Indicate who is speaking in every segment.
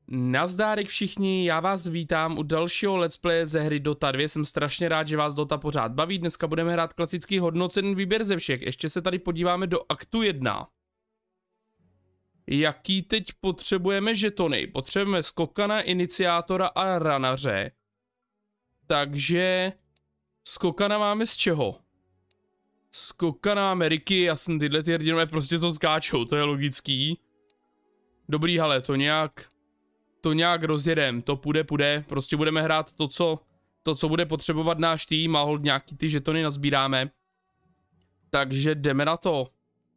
Speaker 1: Nazdárek všichni, já vás vítám u dalšího let's playe ze hry Dota 2, jsem strašně rád, že vás Dota pořád baví, dneska budeme hrát klasický hodnocený výběr ze všech, ještě se tady podíváme do aktu 1. Jaký teď potřebujeme žetony? Potřebujeme skokana, iniciátora a ranaře. Takže skokana máme z čeho? Skokana máme Ricky, jasný, tyhle ty hrdinové prostě to skáčou, to je logický. Dobrý, hele, to nějak rozjedem, to půjde, prostě budeme hrát to, co bude potřebovat náš tým a hold nějaký ty žetony nazbíráme. Takže jdeme na to.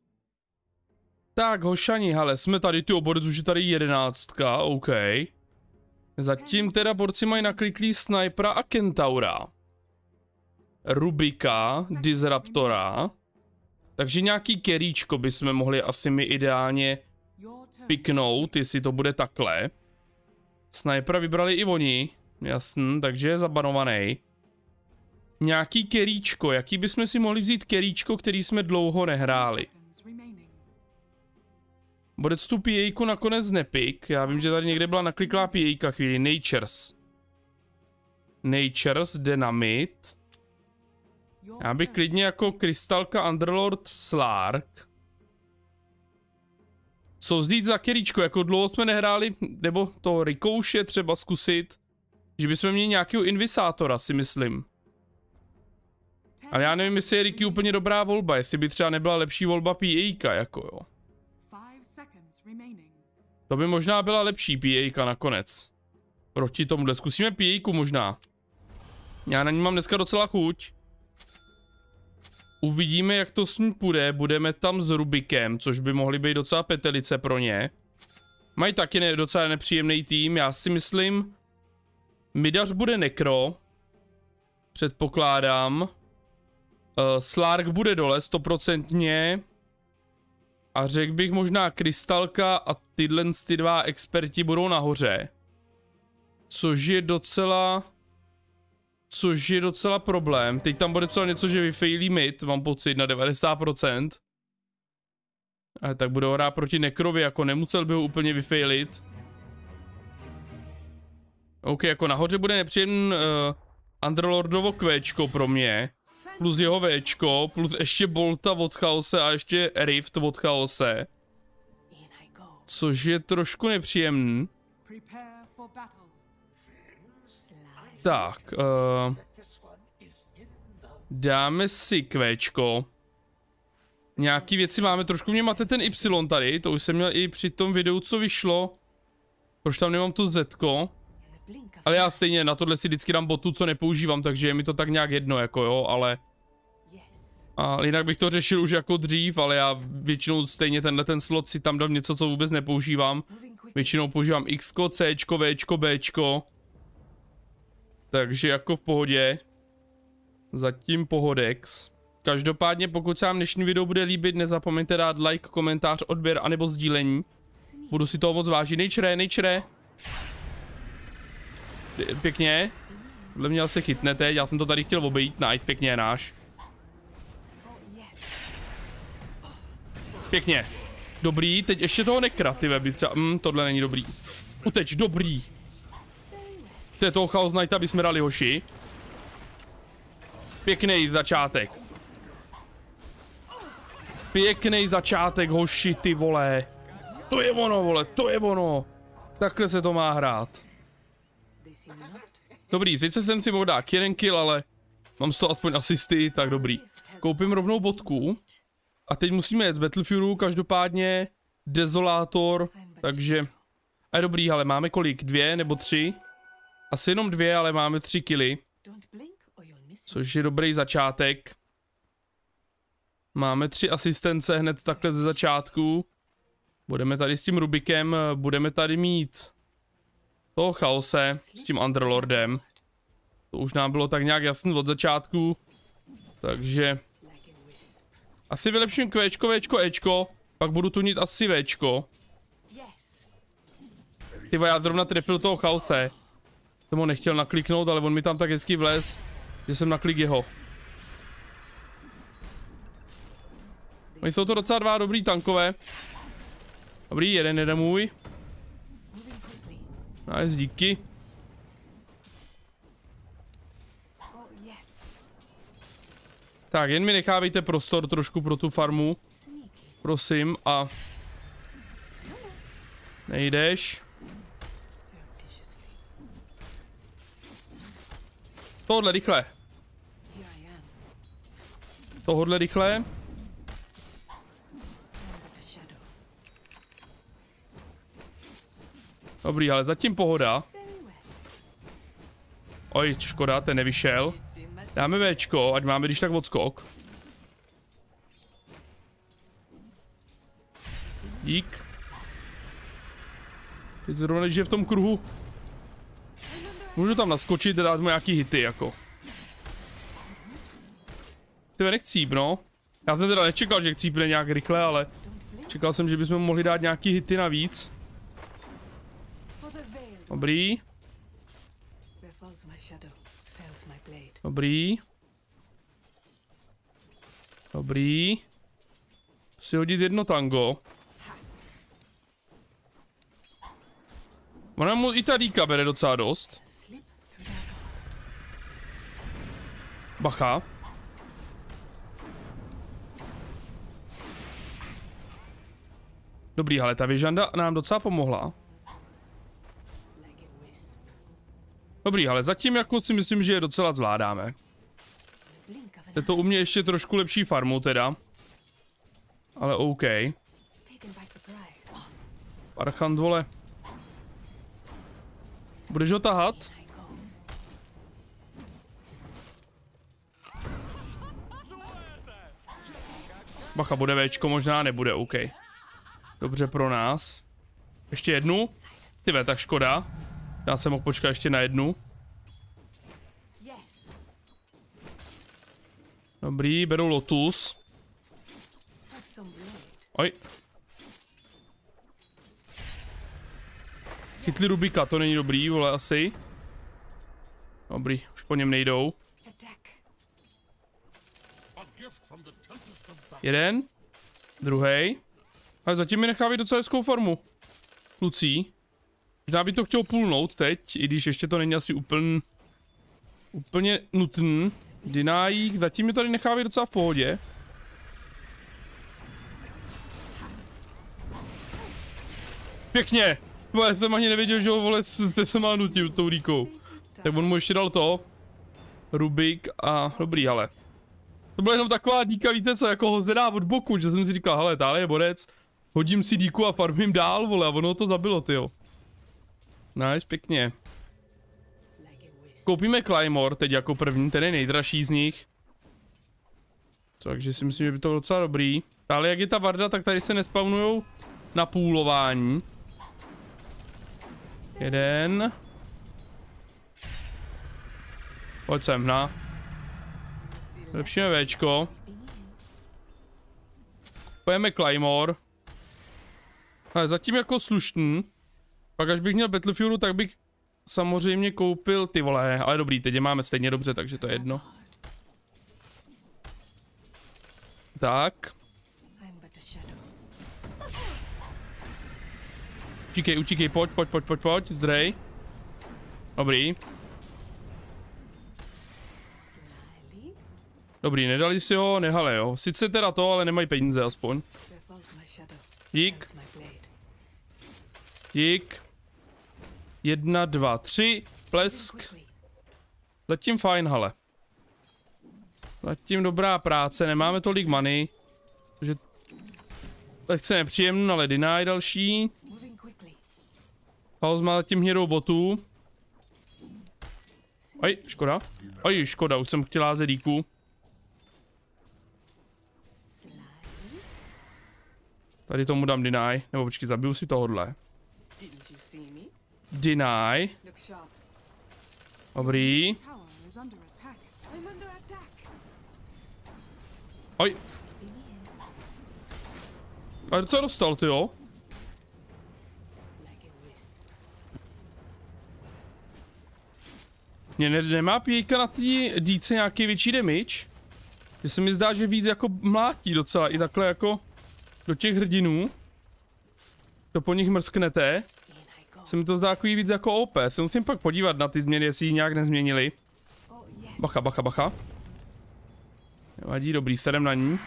Speaker 1: Tak, hošani, hele, jsme tady, ty oborec už je tady 11, OK. Zatím teda borci mají nakliklý snajpera a kentaura. Rubika, Disruptora. Takže nějaký keríčko bychom mohli asi mi ideálně piknout, jestli to bude takhle. Snajpera vybrali i oni, jasný, takže je zabanovaný. Nějaký keríčko, jaký bychom si mohli vzít keríčko, který jsme dlouho nehráli. Bodec tu PA nakonec nepik, já vím, že tady někde byla nakliklá PA chvíli, Natures, Dynamit. Já bych klidně jako Krystalka, Underlord, Slark. Co vzít za keríčko, jako dlouho jsme nehráli, nebo to Ricochet třeba zkusit, že bychom měli nějakého invisátora, si myslím. Ale já nevím, jestli je Ricky úplně dobrá volba, jestli by třeba nebyla lepší volba PA, jako jo. To by možná byla lepší PA nakonec. Proti tomuhle, zkusíme PA možná. Já na ní mám dneska docela chuť. Uvidíme, jak to s ní půjde, budeme tam s Rubikem, což by mohly být docela petelice pro ně. Mají taky docela nepříjemný tým, já si myslím. Midař bude Nekro. Předpokládám. Slark bude dole, 100%. A řekl bych možná Krystalka a tyhle ty dva experti budou nahoře. Což je docela problém. Teď tam bude třeba něco, že vyfailí mid, mám pocit, na 90%. Ale tak bude hrát proti Nekrovi, jako nemusel by ho úplně vyfailit. OK, jako nahoře bude nepříjemný Underlordovo Kvéčko pro mě. Plus jeho Včko, plus ještě Bolta od Chaose a ještě Rift od Chaose. Což je trošku nepříjemný. Tak, dáme si Kvéčko. Nějaký věci máme, trošku mě mate ten Y tady, to už jsem měl i při tom videu, co vyšlo. Proč tam nemám to Zko? Ale já stejně na tohle si vždycky dám botu, co nepoužívám, takže je mi to tak nějak jedno, jako jo, ale... A jinak bych to řešil už jako dřív, ale já většinou stejně ten slot si tam dám něco, co vůbec nepoužívám. Většinou používám Xko, Cčko, Včko, Bčko. Takže jako v pohodě. Zatím pohodex. Každopádně pokud se vám dnešní video bude líbit, nezapomeňte dát like, komentář, odběr anebo sdílení. Budu si toho moc vážit. Nature. Pěkně. Podle mě se chytne teď, já jsem to tady chtěl obejít. Nice, pěkně náš. Pěkně. Dobrý, teď ještě toho Nekra, ty weby třeba. Tohle není dobrý. Uteč, dobrý. To je toho Chaos Knighta, aby jsme dali hoši. Pěkný začátek. Pěkný začátek, hoši, ty vole. To je ono, vole, to je ono. Takhle se to má hrát. Dobrý, sice jsem si mohl dát jeden kill, ale mám z toho aspoň asisty, tak dobrý. Koupím rovnou bodku. A teď musíme jet z Battlefieldu, každopádně Dezolátor, takže... A je dobrý, ale máme kolik? 2 nebo 3? Asi jenom 2, ale máme 3 killy. Což je dobrý začátek. Máme 3 asistence hned takhle ze začátku. Budeme tady s tím Rubikem, budeme tady mít toho Chaose s tím Underlordem. To už nám bylo tak nějak jasný od začátku. Takže... Asi vylepším Kvéčko, Včko, Ečko. Pak budu tunit asi Včko. Tyvo, já zrovna trefil toho Chaose. Jsem ho nechtěl nakliknout, ale on mi tam tak hezky vlez, že jsem naklik jeho. Oni jsou to docela dva dobrý tankové. Dobrý, jeden můj. Nice, díky. Tak, jen mi nechávejte prostor trošku pro tu farmu. Prosím, a... Nejdeš. Tohle rychle. Tohle rychle. Dobrý, ale zatím pohoda. Oj, škoda, ten nevyšel. Dáme Včko, ať máme když tak odskok. Dík. Teď zrovna, když je v tom kruhu. Můžu tam naskočit a dát mu nějaký hity, jako. Tebe nechcíp, no. Já jsem teda nečekal, že chcípne nějak rychle, ale čekal jsem, že bychom mohli dát nějaký hity navíc. Dobrý. Dobrý. Dobrý. Si hodit jedno tango. Ona mu i ta dýka bere docela dost. Bacha. Dobrý, ale ta věžanda nám docela pomohla. Dobrý, ale zatím jako si myslím, že je docela zvládáme. Je to u mě ještě trošku lepší farmu teda. Ale OK. Parchant, vole. Budeš ho tahat? Bacha, bude Včko, možná nebude, OK. Dobře pro nás. Ještě jednu? Tyve, tak škoda. Já jsem mohl počkat ještě na jednu. Dobrý, beru Lotus. Oj. Chytli Rubika, to není dobrý, vole, asi. Dobrý, už po něm nejdou. Jeden. Druhý. Ale zatím mi nechávají docela hezkou formu. Klucí. Možná by to chtělo půlnout teď, i když ještě to není asi úplně nutný. Denying, zatím mi tady nechávají docela v pohodě. Pěkně! Vole, jsem ani nevěděl, že ho, vole, se má nutím tou rýkou. Tak on mu ještě dal to. Rubik a dobrý, ale. To byla jenom taková díka, víte co, jako ho zvedá od boku, že jsem si říkal, hele, tále je borec. Hodím si díku a farmím dál, vole, a ono to zabilo, tyjo. Nice, pěkně. Koupíme Claymore teď jako první, ten je nejdražší z nich. Takže si myslím, že by to bylo docela dobrý. Ale jak je ta varda, tak tady se nespawnujou na půlování. Jeden. Pojď sem, na. Lepšíme Včko. Pojeme Claymore. Ale zatím jako slušný. Pak až bych měl Battlefieldu, tak bych samozřejmě koupil ty vole, ale dobrý, teď je máme stejně dobře, takže to je jedno. Tak. Utíkej, pojď, zdrej. Dobrý. Dobrý, nedali si ho, nehale jo. Sice teda to, ale nemají peníze aspoň. Dík. Dík. 1, 2, 3, plesk. Zatím fajn, hele. Zatím dobrá práce, nemáme tolik money. Takže lehce nepříjemný, ale deny další. Chaos má zatím hnědou botu. Oj, škoda. Oj, škoda, už jsem chtěl házet díku. Tady tomu dám deny, nebo počkej, zabiju si tohodle. Deny. Dobrý. Oj. A co dostal, ty jo? Mě nemá pějka na té díce nějaký větší damage? Že se mi zdá, že víc jako mlátí docela i takhle jako do těch hrdinů. To po nich mrsknete. Se mi to zdá takový víc jako OP. Se musím pak podívat na ty změny, jestli ji nějak nezměnili. Bacha, bacha, bacha. Nevadí, dobrý, sedem na ní.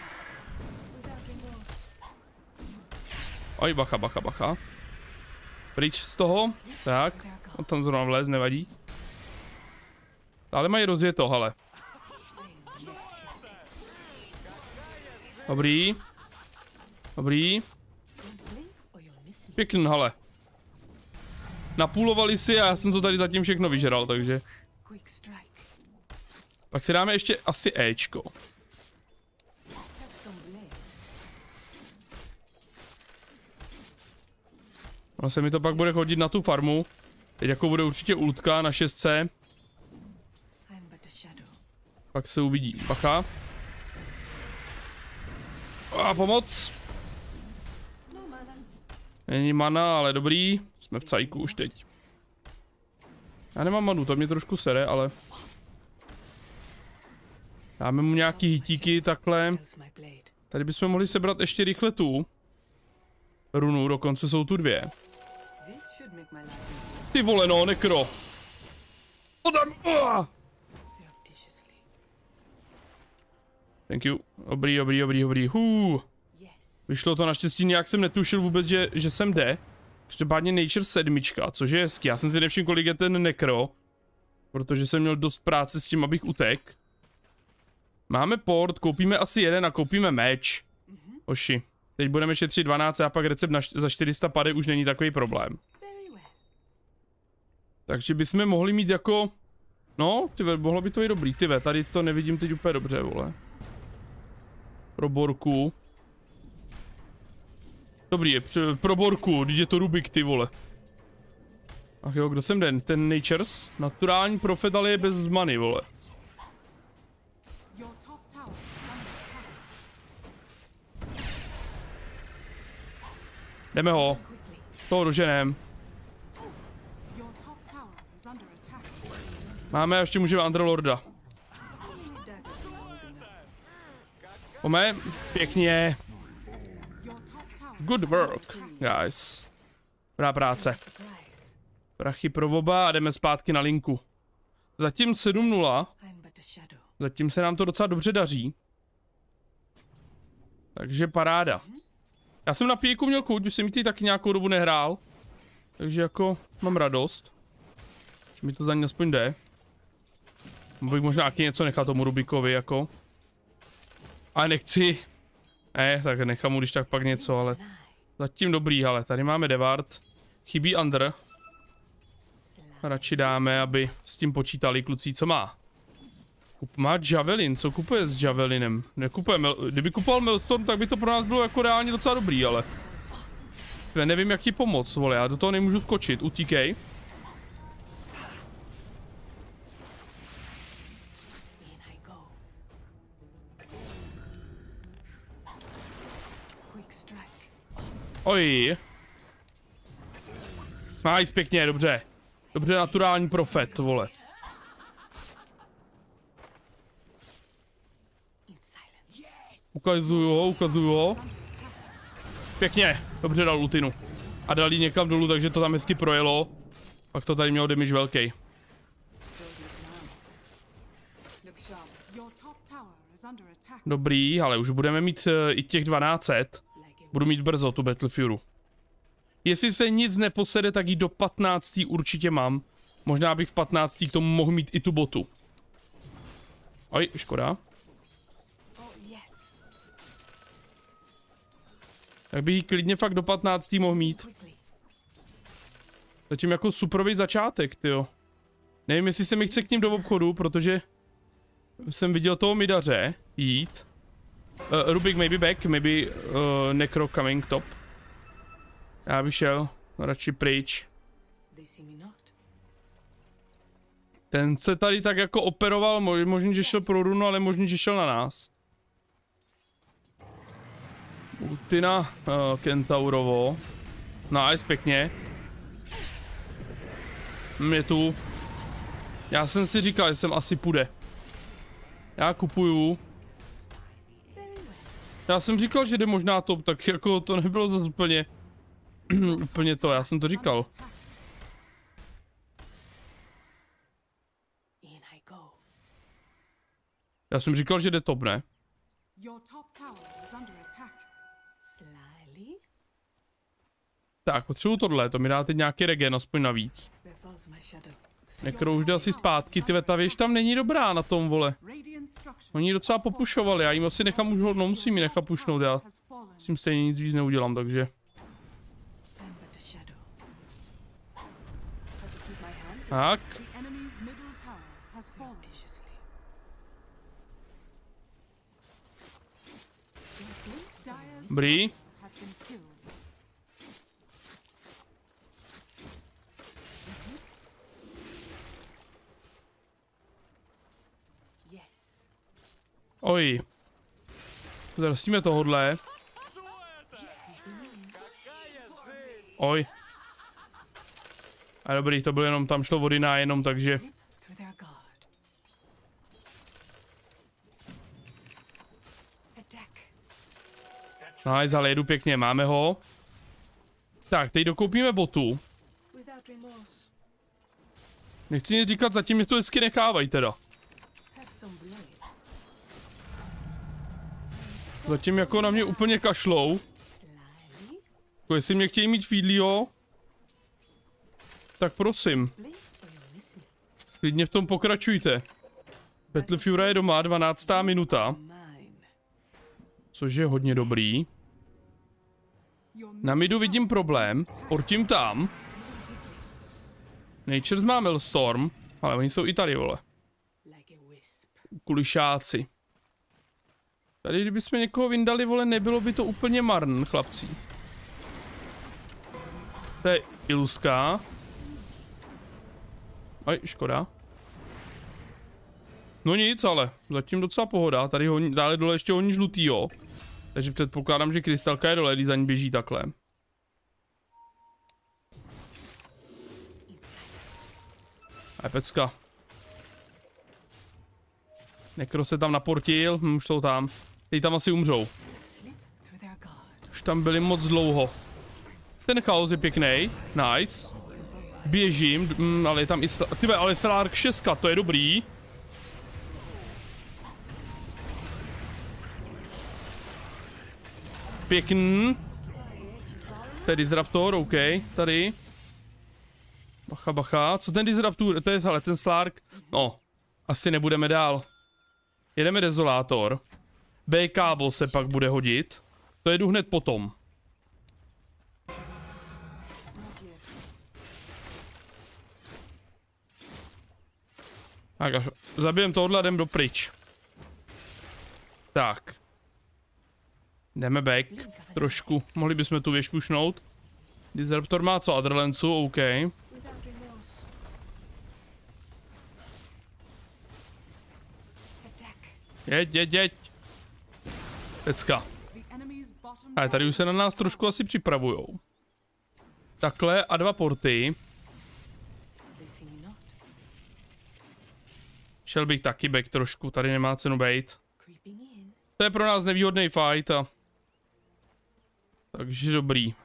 Speaker 1: Oj, bacha, bacha, bacha. Pryč z toho. Tak, on tam zrovna vlez, nevadí. Ale mají rozjeto, hele. Dobrý. Dobrý. Pěkný, hele. Napůlovali si a já jsem to tady zatím všechno vyžral, takže. Pak si dáme ještě asi Ečko. Ono se mi to pak bude chodit na tu farmu. Teď jako bude určitě ultka na 6C. Pak se uvidí. Bacha. A pomoc. Není mana, ale dobrý. Jsme v cajku už teď. Já nemám manu, to mě trošku sere, ale... Dáme mu nějaký hitíky takhle. Tady bychom mohli sebrat ještě rychle tu runu, dokonce jsou tu dvě. Ty vole, no, nekro. O tam! Thank you. Dobrý, dobrý, dobrý, dobrý. Vyšlo to naštěstí, nějak jsem netušil vůbec, že sem jde. Každopádně Nature 7, což je hezký. Já jsem si nevšiml, kolik je ten nekro. Protože jsem měl dost práce s tím, abych utek. Máme port, koupíme asi jeden a koupíme meč. Oši. Teď budeme šetřit 12 a pak recept za 400 pady už není takový problém. Takže bychom mohli mít jako... No, tyve, mohlo by to i dobrý, tyve, tady to nevidím teď úplně dobře, vole. Pro borku. Dobrý, je pro borku, teď je to Rubik, ty vole. Ach jo, kdo jsem den? Ten Natures? Naturální profet, ale je bez many, vole. Jdeme ho. Toho doženem. Máme a ještě můžeme Underlorda. Pojďme. Pěkně. Good work, guys. Dobrá práce. Prachy pro oba a jdeme zpátky na linku. Zatím 7-0. Zatím se nám to docela dobře daří. Takže paráda. Já jsem na píku měl chuť, už jsem ji taky nějakou dobu nehrál. Takže jako mám radost. Že mi to za ní aspoň jde. Bych možná taky něco nechal tomu Rubikovi jako. Ale nechci. Tak nechám mu když tak pak něco, ale zatím dobrý, ale tady máme Devard. Chybí Under. Radši dáme, aby s tím počítali kluci, co má. Má Javelin, co kupuje s Javelinem? Nekupuje, kdyby kupoval Maelstrom, tak by to pro nás bylo jako reálně docela dobrý, ale... Já nevím, jak ti pomoct, vole, já do toho nemůžu skočit, utíkej. Oj. Nice, pěkně, dobře. Dobře, naturální profet, vole. Ukazuju ho. Pěkně, dobře dal ultinu. A dal jí někam dolů, takže to tam hezky projelo. Pak to tady mělo damage velký. Dobrý, ale už budeme mít i těch 1200. Budu mít brzo tu Battle Fury. Jestli se nic neposede, tak ji do 15. určitě mám. Možná bych v 15. k tomu mohl mít i tu botu. Oj, škoda. Tak bych ji klidně fakt do 15. mohl mít. Zatím jako superový začátek, tyjo. Nevím, jestli se mi chce k ním do obchodu, protože jsem viděl toho midaře jít. Rubik maybe back, maybe Necro coming top. Já bych šel radši pryč. Ten se tady tak jako operoval, možná, že šel pro runu, ale možná, že šel na nás. Ultina Kentaurovo. Nice, pěkně. Je tu. Já jsem si říkal, že sem asi půjde. Já kupuju. Já jsem říkal, že jde možná top, tak jako to nebylo zase úplně... úplně to, já jsem to říkal. Já jsem říkal, že jde top, ne? Tak, potřebuji tohle, to mi dá teď nějaký regen, aspoň navíc. Nekro už jde asi zpátky, ty ta věž tam není dobrá na tom, vole. Oni ji docela popušovali, já jim asi nechám už hodnou, musím ji nechat pušnout, já s tím stejně nic víc neudělám, takže. Tak. Dobrý. Oj. Zrastíme tohodle. Oj. A dobrý, to bylo jenom, tam šlo vody na jenom, takže. Nice, ale jedu pěkně, máme ho. Tak, teď dokoupíme botu. Nechci nic říkat, zatím mě to vždycky nechávají teda. Zatím jako na mě úplně kašlou. Jako jestli mě chtějí mít feedlího, tak prosím. Klidně v tom pokračujte. Battlefield je doma, 12. minuta. Což je hodně dobrý. Na midu vidím problém, portím tam. Natures má Maelstrom, ale oni jsou i tady, vole. Kulišáci. Tady kdybychom někoho vyndali, vole, nebylo by to úplně marn, chlapci. To je iluska. Aj, škoda. No nic, ale zatím docela pohoda. Tady honí, dále dole ještě honí žlutýho. Takže předpokládám, že krystalka je dole, když za ní běží takhle. A je pecka. Nekro se tam naportil, už jsou tam. Teď tam asi umřou. Už tam byli moc dlouho. Ten chaos je pěkný, nice. Běžím, ale je tam i tybe, ale Stark 6, to je dobrý. Pěkný. Tady Disruptor, OK, tady. Bacha, bacha, co ten Disruptor, to je, hele, ten Slark. No, asi nebudeme dál. Jedeme Dezolátor. B-kábel se pak bude hodit. To jedu hned potom. Tak, až zabijem tohle a jdem do pryč. Tak. Jdeme back. Trošku. Mohli bychom tu věž pušnout. Disruptor má co? Adrelencu, OK. Jeď. Pecka. A tady už se na nás trošku asi připravujou. Takhle a 2 porty. Šel bych taky back trošku, tady nemá cenu bejt. To je pro nás nevýhodný fight a... Takže dobrý.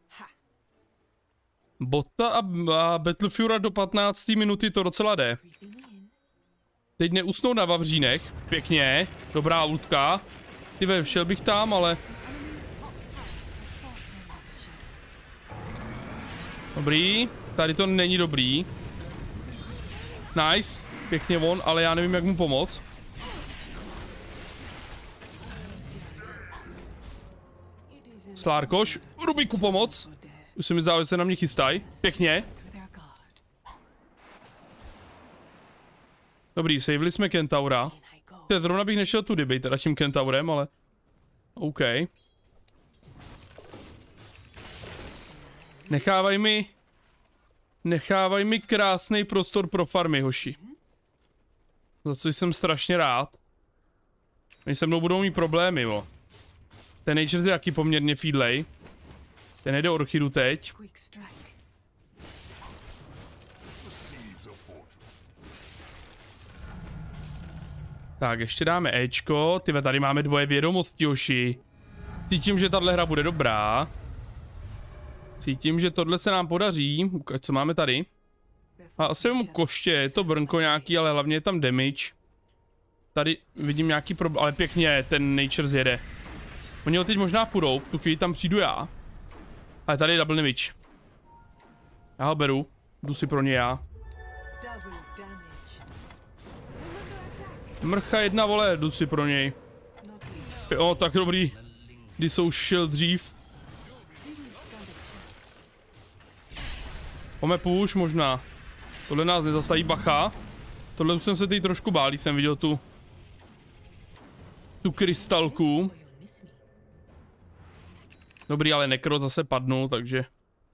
Speaker 1: Bota a Battlefield do 15. minuty to docela jde. Teď neusnou na vavřínech, pěkně, dobrá útka. Ty šel bych tam, ale... Dobrý, tady to není dobrý. Nice, pěkně on, ale já nevím, jak mu pomoct. Slárkoš, Rubiku pomoc. Už se mi zdá, že se na mě chystají. Pěkně. Dobrý, savili jsme Kentaura. Zrovna bych nešel tudy být teda tím Kentaurem, ale... OK. Nechávaj mi krásný prostor pro farmy, hoši. Za co jsem strašně rád. Oni se mnou budou mít problémy, jo. Ten Nature je jaký poměrně feedlej. Ten jde Orchidu teď. Tak, ještě dáme Ečko. Tyve, tady máme 2 vědomosti, hoši. Cítím, že tahle hra bude dobrá. Cítím, že tohle se nám podaří. Ukaž, co máme tady. A asi mu koště, je to brnko nějaký, ale hlavně je tam damage. Tady vidím nějaký problém, ale pěkně, ten Nature zjede. Oni ho teď možná půjdou, tu chvíli tam přijdu já. Ale tady je double damage. Já ho beru, jdu si pro ně já. Mrcha jedna, vole, jdu si pro něj. Jo, tak dobrý. Kdy jsou šel dřív. Pome push možná. Tohle nás nezastaví, bacha. Tohle už jsem se teď trošku bál, když jsem viděl tu krystalku. Dobrý, ale Nekro zase padnul, takže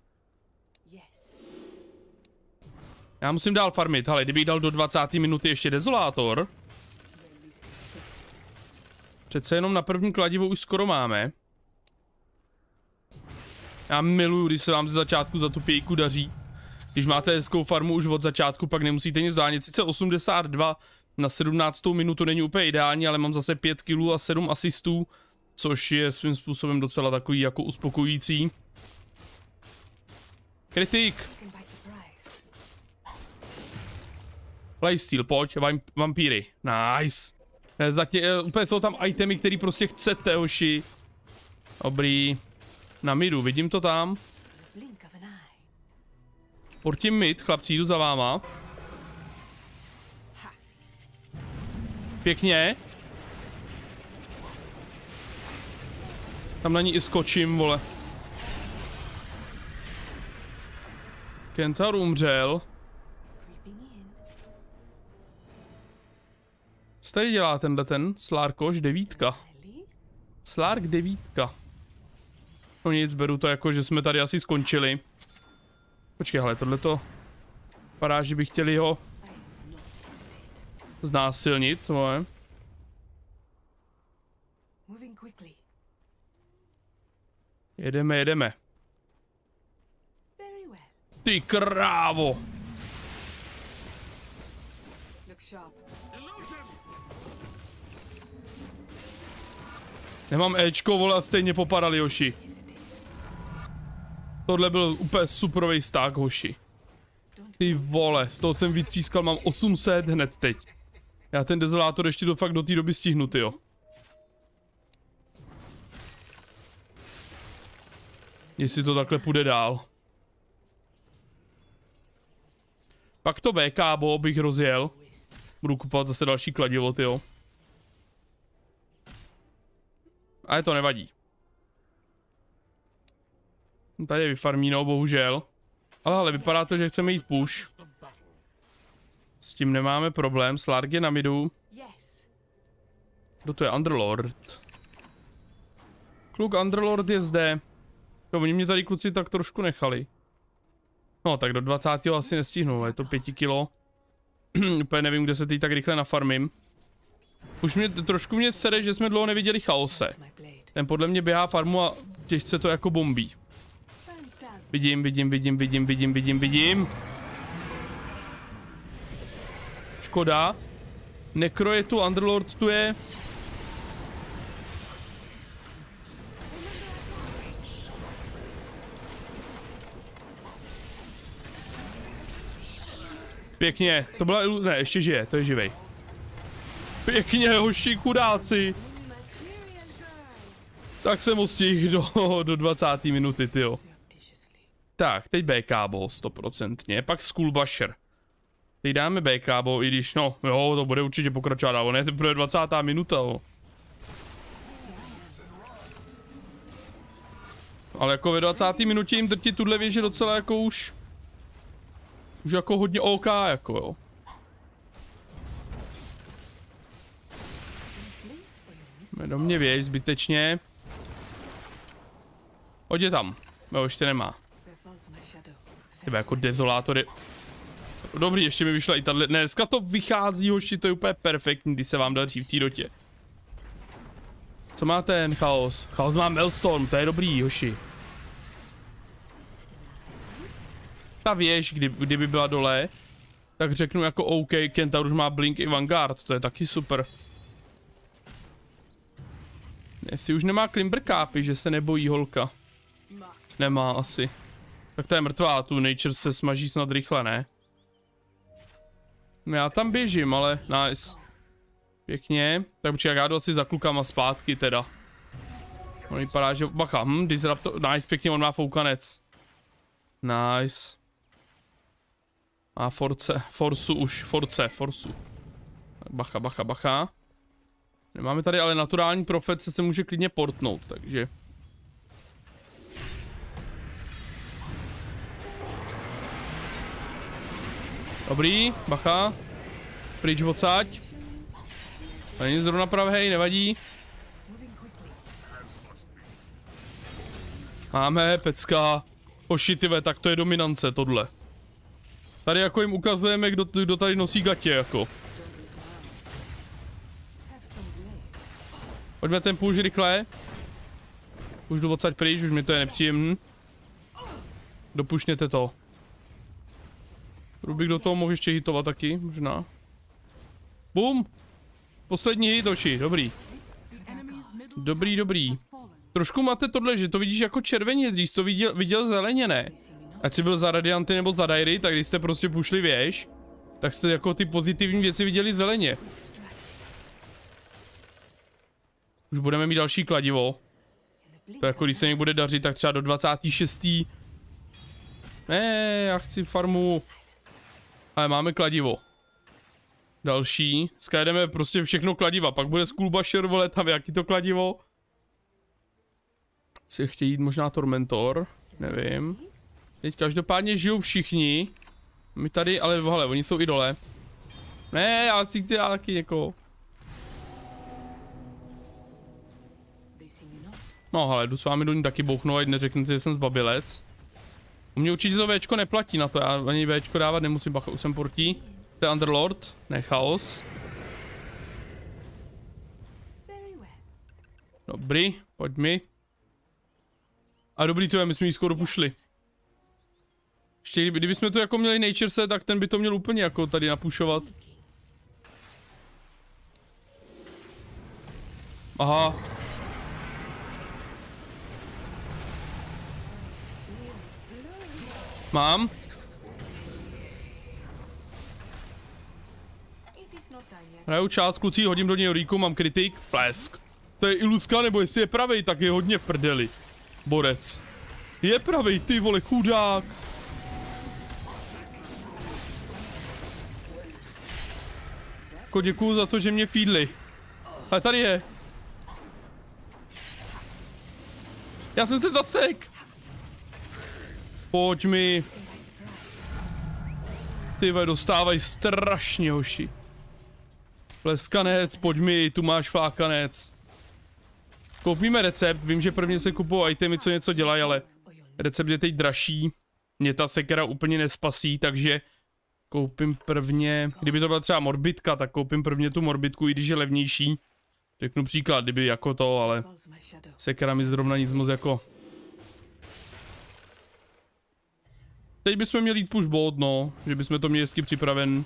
Speaker 1: já musím dál farmit. Hele, kdybych dal do 20. minuty ještě dezolátor. Přece jenom na první kladivo už skoro máme. Já miluju, když se vám ze začátku za tu pějku daří. Když máte hezkou farmu už od začátku, pak nemusíte nic dohánět. Sice 82 na 17. minutu není úplně ideální, ale mám zase 5 kilů a 7 asistů, což je svým způsobem docela takový jako uspokojící. Kritik! Lifesteal, pojď, vampíry. Nice. Úplně jsou tam itemy, které prostě chcete, hoši. Dobrý. Na midu, vidím to tam. Portím mid, chlapci, jdu za váma. Pěkně. Tam na ní i skočím, vole. Kentaur umřel. Co tady dělá tenhle ten Slarkoš 9? Slark 9. No nic, beru to jako, že jsme tady asi skončili. Počkej, hele, tohleto vypadá, že by chtěli ho znásilnit, vole. Jedeme. Ty krávo! Nemám Ečko, vole, a stejně popadali, hoši. Tohle byl úplně superový sták, hoši. Ty vole, z toho jsem vytřískal, mám 800 hned teď. Já ten dezolátor ještě fakt do té doby stihnu, tyjo. Jestli to takhle půjde dál. Pak to BKbo bych rozjel. Budu kupovat zase další kladivo, tyjo. Ale to nevadí. Tady je vyfarmíno, bohužel. Ale vypadá to, že chceme jít push. S tím nemáme problém. Slark je na midu. Kdo to je? Underlord. Kluk Underlord je zde. Jo, oni mě tady kluci tak trošku nechali. No, tak do 20. asi nestihnu, je to 5 kilo. Úplně nevím, kde se teď tak rychle nafarmím. Už mě trošku sere, že jsme dlouho neviděli Chaose. Ten podle mě běhá farmu a těžce to jako bombí. Vidím. Škoda. Nekro je tu, Underlord tu je. Pěkně, to byla ne, ještě žije, to je živej. Pěkně, hoši, chudáci. Tak jsem ho stihl do 20. minuty, tyjo. Tak, teď BKbo, 100%, pak Skullbusher. Teď dáme BKbo, i když, no, jo, to bude určitě pokračovat dál, ne, teprve 20. minuta, jo. Ale jako ve 20. minutě jim drtit tuhle věž je docela jako už jako hodně OK, jako jo. Do mě věž zbytečně. Hoď je tam, jo, ještě nemá. Tebe jako dezolátor je... Dobrý, ještě mi vyšla i tato... Ne, dneska to vychází, hoši, to je úplně perfektní, když se vám daří v té dotě. Co má ten Chaos? Chaos má Maelstrom, to je dobrý, hoši. Ta věž, kdyby byla dole, tak řeknu jako OK, Kentaur už má Blink i Vanguard, to je taky super. Jestli už nemá Climber kápy, že se nebojí holka. Nemá asi. Tak to je mrtvá, tu Nature se smaží snad rychle, ne? Já tam běžím, ale nice. Pěkně. Tak počkej, já jdu asi za klukama zpátky teda. On vypadá, že bacha, Disruptor, nice, pěkně, on má foukanec. Nice. A Forcu. Bacha. Nemáme tady, ale naturální profet se může klidně portnout, takže. Dobrý, bacha. Pryč odsaď. Není zrovna pravej, nevadí. Máme, pecka. Ošitive, tak to je dominance, tohle. Tady jako jim ukazujeme, kdo tady nosí gatě, jako. Pojďme ten půjž rychle. Už jdu odsaď pryč, už mi to je nepříjemný. Dopušněte to. Rubik do toho mohl ještě hitovat taky, možná. Bum! Poslední hit, oči, dobrý. Dobrý. Trošku máte tohle, že to vidíš jako červeně, dřív to viděl zeleně, ne? Ať si byl za Radianty nebo za Dairy, tak když jste prostě pušli věž, tak jste jako ty pozitivní věci viděli zeleně. Už budeme mít další kladivo. To jako když se mi bude dařit, tak třeba do 26. Ne, já chci farmu. Ale máme kladivo. Další. Skyjdeme prostě všechno kladiva, pak bude Skullbusher, vole, tam jaký to kladivo. Chci chtějí jít možná Tormentor, nevím. Teď každopádně žijou všichni. My tady, ale hele, oni jsou i dole. Ne, já si chci taky někoho. No hele, jdu s vámi do ní taky bouchnout, ať neřeknete, že jsem zbabilec. U mě určitě to Včko neplatí na to, já ani Včko dávat nemusím, bacha, už jsem portí. To je Underlord, ne chaos. Dobrý, pojď mi. A dobrý to je, my jsme jí skoro pušli. Ještě kdybychom tu jako měli Nature set, tak ten by to měl úplně jako tady napušovat. Aha. Mám. Hraju část klucí, hodím do něj Ríku, mám kritik, plesk. To je iluska, nebo jestli je pravej, tak je hodně v prdeli. Borec. Je pravej, ty vole, chudák. Jako děkuju za to, že mě feedli. Ale tady je. Já jsem se zasek. Pojď mi. Ty vole, dostávají strašně, hoši. Pleskanec, pojď mi, tu máš flákanec. Koupíme recept, vím, že prvně se kupují itemy, co něco dělají, ale recept je teď dražší. Mě ta sekera úplně nespasí, takže koupím prvně, kdyby to byla třeba morbitka, tak koupím prvně tu morbitku, i když je levnější. Řeknu příklad, kdyby jako to, ale sekera mi zrovna nic moc jako. Teď bychom měli jít push bot, no, že bychom to měli hezky připraven.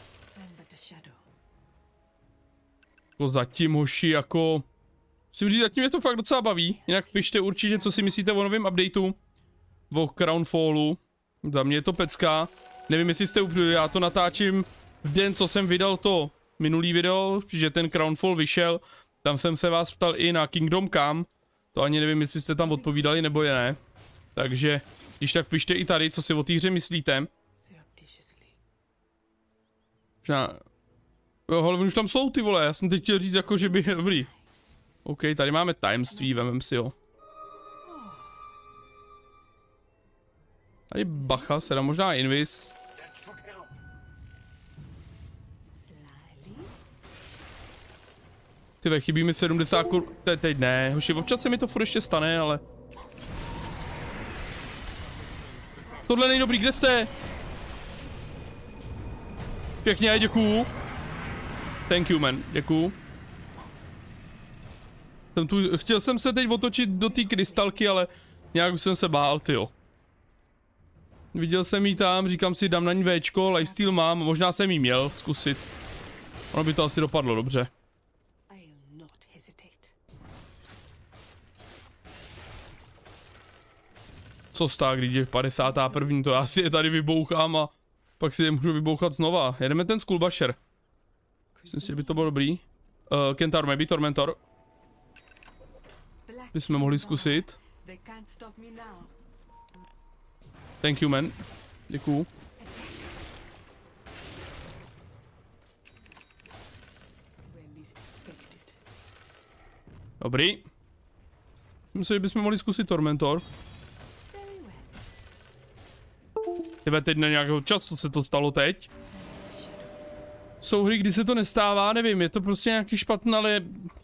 Speaker 1: Jako zatím, hoši, jako. Musím říct, zatím mě to fakt docela baví. Jinak pište určitě, co si myslíte o novém updateu. O Crownfallu. Za mě je to pecka. Nevím, jestli jste úplně, já to natáčím v den, co jsem vydal to minulý video, že ten Crownfall vyšel. Tam jsem se vás ptal i na Kingdom Come. To ani nevím, jestli jste tam odpovídali, nebo je ne. Takže, když tak pište i tady, co si o té hře myslíte. Jo, už tam jsou ty vole, já jsem teď chtěl říct jako, že by je dobrý. OK, tady máme tajemství, vemem si ho. Tady bacha, se dá možná invis. Tyve, chybí mi 70 kur... Teď ne, hoši, občas se mi to furt ještě stane, ale... Tohle není dobrý, kde jste? Pěkně, děkuju. Thank you, man, děkuju. Chtěl jsem se teď otočit do té krystalky, ale nějak už jsem se bál, tyjo. Viděl jsem jí tam, říkám si, dám na ní Včko, lifesteal mám, možná jsem jí měl zkusit. Ono by to asi dopadlo dobře. Co stá, když je 51. To já si je tady vybouchám a pak si je můžu vybouchat znova. Jedeme ten Skullbusher. Myslím si, že by to bylo dobrý. Kentaur, maybe Tormentor. Bychom mohli zkusit. Thank you, man. Děkuju. Dobrý. Myslím, že bychom mohli zkusit Tormentor. Tebe teď na nějakého času se to stalo teď. Jsou hry, kdy se to nestává, nevím, je to prostě nějaký špatný, ale...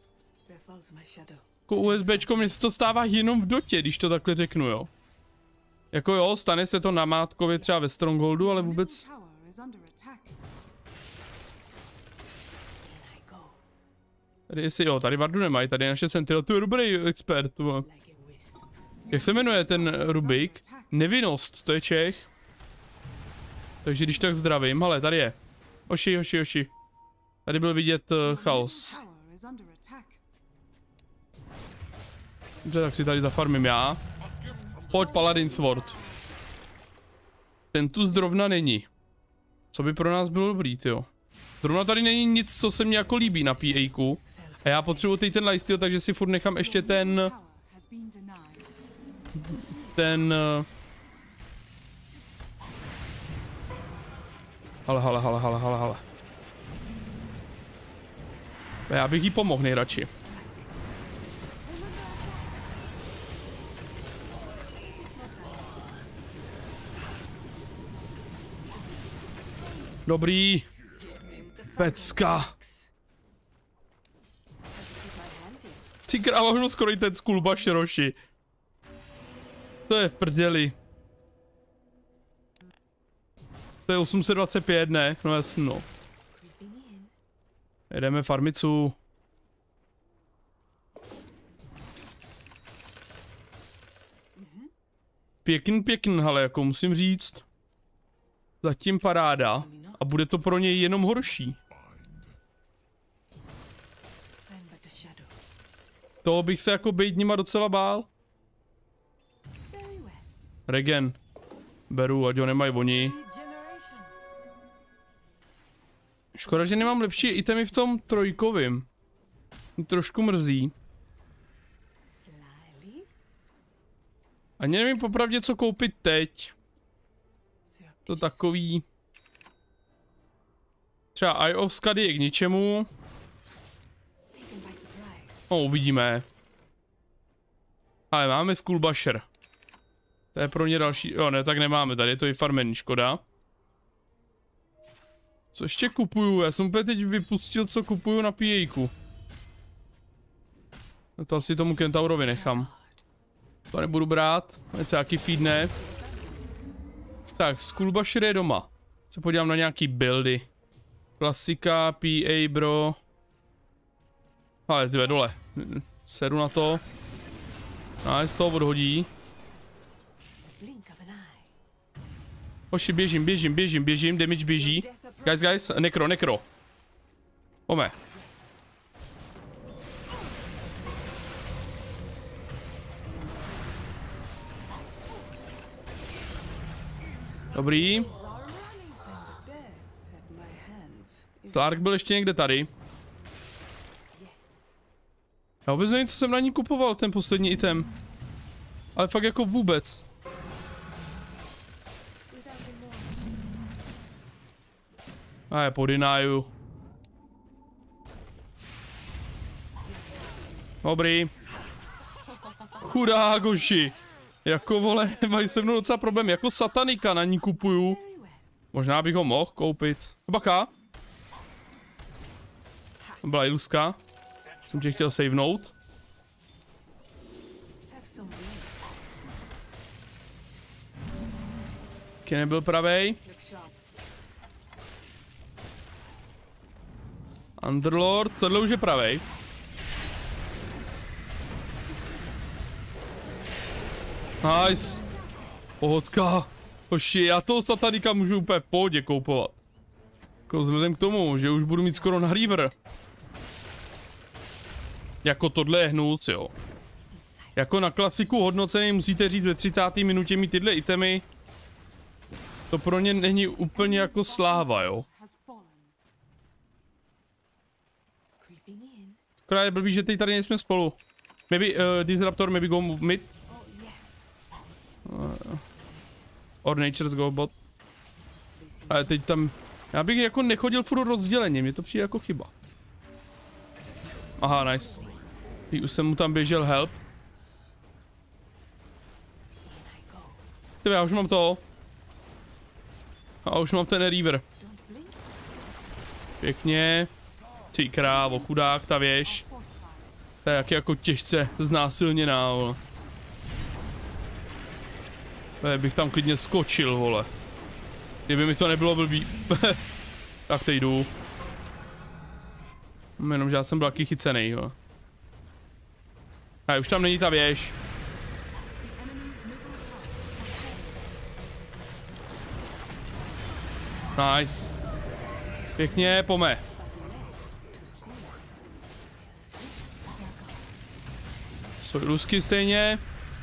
Speaker 1: Jako USBčko, mně se to stává jenom v dotě, když to takhle řeknu, jo. Jako jo, stane se to namátkově třeba ve Strongholdu, ale vůbec... Tady jestli jo, tady Vardu nemají, tady je naše Sentinel, tu je dobrý expert, tu. Jak se jmenuje ten Rubik? Nevinnost, to je Čech. Takže když tak zdravím, ale tady je. Oši. Tady byl vidět chaos. Dobře, tak si tady zafarmím já. Pojď Paladin Sword. Ten tu zrovna není. Co by pro nás bylo dobrý, tyjo. Zrovna tady není nic, co se mně jako líbí na PA-ku. A já potřebuji teď ten lifesteal, takže si furt nechám ještě ten... Hele. Já bych jí pomohl nejradši. Dobrý. Pecka. Ty kráva, už skoro i ten skulbaš, Roši. To je v prdeli. To je 825, ne? No jasno. Jedeme farmicu. Pěkný, ale jako musím říct. Zatím paráda. A bude to pro něj jenom horší. To bych se jako bejt nima docela bál. Regen. Beru, ať ho nemají oni. Škoda, že nemám lepší itemy v tom trojkovým. Trošku mrzí. Ani nevím popravdě, co koupit teď. To takový... Třeba Eye of Skady je k ničemu. No, uvidíme. Ale máme Skullbusher. To je pro ně další... Jo, ne, tak nemáme. Tady je to i farmení, škoda. Co ještě kupuju? Já jsem úplně teď vypustil, co kupuju na PA-ku. No to asi tomu Kentaurovi nechám. To nebudu brát. Něco jaký feedne. Tak, Skullbusher je doma. Se podívám na nějaký buildy. Klasika, PA, bro. Ale tyhle dole. Sedu na to. Z toho odhodí. Hoši, běžím, damage běží. Guys, nekro. Pome. Dobrý. Slark byl ještě někde tady. Já vůbec nevím, co jsem na ní kupoval, ten poslední item. Ale fakt jako vůbec. A je po denáju. Dobrý. Chudák hoši. Jako vole, mají se mnou docela problém. Jako satanika na ní kupuju. Možná bych ho mohl koupit. Baka. Byla iluska. Jsem tě chtěl savenout. Taky nebyl pravej. Underlord, tohle už je pravej. Nice. Pohodka. Hoši, já toho satanika můžu úplně v pohodě koupovat. Jako vzhledem k tomu, že už budu mít skoro na Reaver. Jako tohle je hnus, jo. Jako na klasiku hodnocený musíte říct ve 30. minutě mít tyhle itemy. To pro ně není úplně jako sláva, jo. Akorát je blbý, že teď tady nejsme spolu. Maybe Disruptor, maybe go mid. Or Nature's go bot. Ale teď tam... Já bych jako nechodil furt rozděleně, mně to přijde jako chyba. Aha, nice. Už jsem mu tam běžel help. Tyve, já už mám to. A už mám ten Reaver. Pěkně. Ty krávo, chudák, ta věž. To je jak jako těžce znásilněná, vole. Bych tam klidně skočil, vole. Kdyby mi to nebylo blbý. Tak teď jdu. Jenom, že já jsem byl taky chycenej, jo. A už tam není ta věž. Nice. Pěkně, pome. Jsou rusky stejně.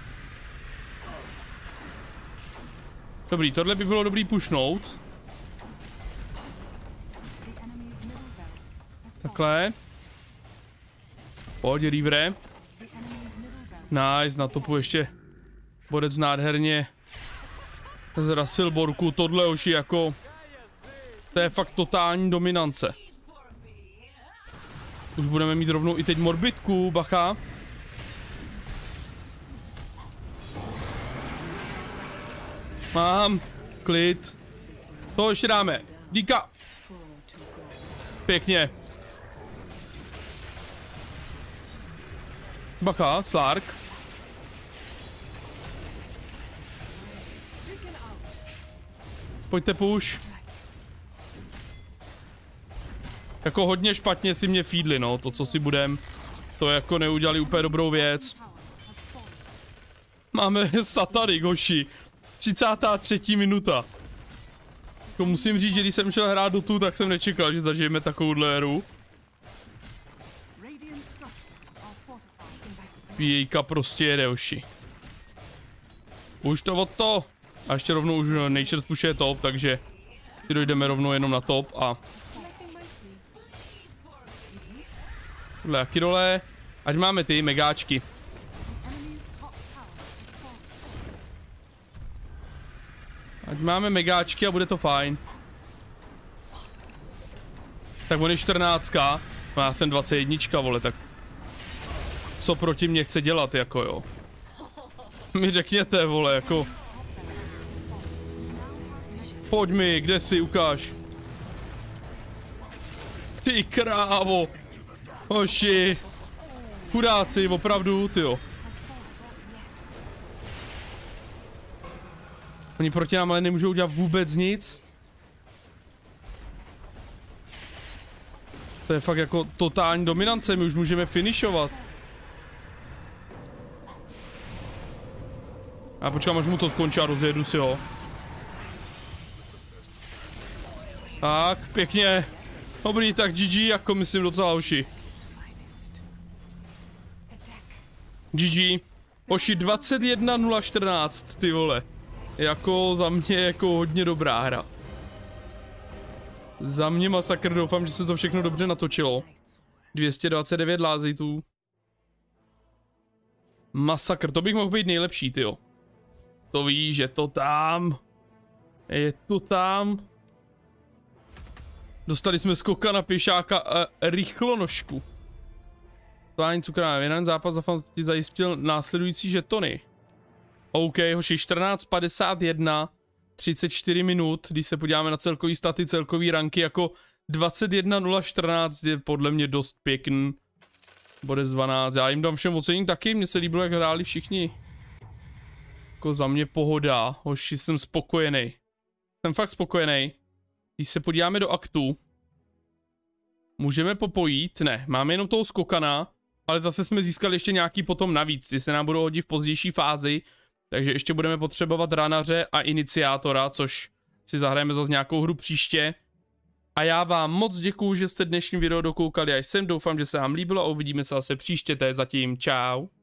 Speaker 1: Dobrý, tohle by bylo dobrý pushnout. Takhle. Pojď, Reavere. Nice, na topu ještě bodec nádherně zrasil borku. Tohle už je jako... To je fakt totální dominance. Už budeme mít rovnou i teď morbidku, bacha. Mám, klid. To ještě dáme. Díka. Pěkně. Bacha, Slark. Pojďte push. Jako hodně špatně si mě feedli, no, to co si budem. To jako neudělali úplně dobrou věc. Máme Satanik, hoši. 33. minuta. Jako musím říct, že když jsem šel hrát Dotu, tak jsem nečekal, že zažijeme takovouhle hru. Pijejka prostě jede, hoši. Už to od to. A ještě rovnou už Nature pushuje top, takže si dojdeme rovnou jenom na top a... Tohle jaký dole. Ať máme ty megáčky. Ať máme megáčky a bude to fajn. Tak on je 14. No já jsem 21, vole, tak... Co proti mě chce dělat, jako jo. Mi řekněte, vole, jako... Pojď mi, kde jsi, ukáž. Ty krávo. Hoši. Chudáci, opravdu, tyjo. Oni proti nám ale nemůžou udělat vůbec nic. To je fakt jako totální dominance, my už můžeme finišovat. A počkám, až mu to skončí a rozjedu si ho. Tak, pěkně. Dobrý, tak GG, jako myslím docela hoši. GG. Hoši 21:014, ty vole. Jako za mě jako hodně dobrá hra. Za mě masakr, doufám, že se to všechno dobře natočilo. 229 lázejtů. Masakr, to bych mohl být nejlepší, tyjo. To víš, že to tam. Je to tam. Dostali jsme skoka na pěšáka a rychlonožku. To ani cukrám. Jeden zápas za fan ti zajistil následující žetony. OK, hoši, 14:51, 34 minut, když se podíváme na celkový staty, celkový ranky, jako 21:014 je podle mě dost pěkný. Bodec 12, já jim dám všem ocenění taky, mně se líbilo, jak hráli všichni. Jako za mě pohoda, hoši, jsem spokojený. Jsem fakt spokojený. Když se podíváme do aktu, můžeme popojít, ne, máme jenom toho skokana, ale zase jsme získali ještě nějaký potom navíc, ty se nám budou hodit v pozdější fázi, takže ještě budeme potřebovat ranaře a iniciátora, což si zahrajeme zase nějakou hru příště. A já vám moc děkuju, že jste dnešní video dokoukali až sem, doufám, že se vám líbilo a uvidíme se zase příště, to je zatím, čau.